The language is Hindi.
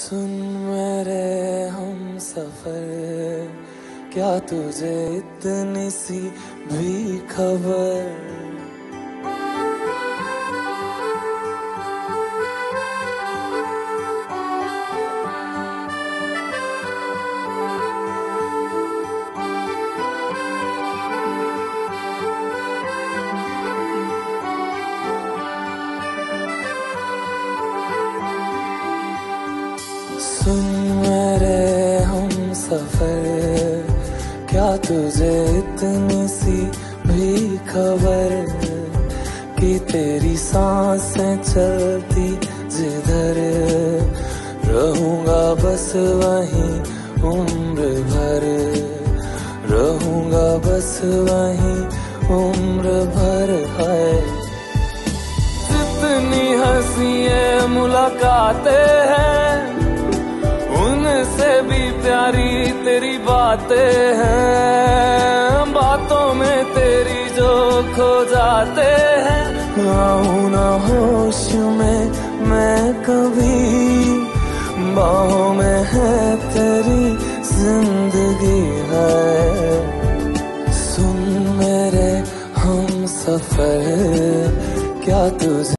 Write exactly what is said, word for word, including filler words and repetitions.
सुन मेरे हम सफर, क्या तुझे इतनी सी भी खबर? सुन मेरे हम सफर, क्या तुझे इतनी सी भी खबर कि तेरी सांसें चलती जिधर, रहूंगा बस वहीं उम्र भर, रहूंगा बस वहीं उम्र भर। है जितनी हंसी मुलाकातें हैं, उनसे भी प्यारी तेरी बातें हैं, बातों में तेरी जो खो जाते हैं। आऊं ना होश में मैं कभी, बाहों में है तेरी जिंदगी है। सुन मेरे हम सफर, क्या तुझे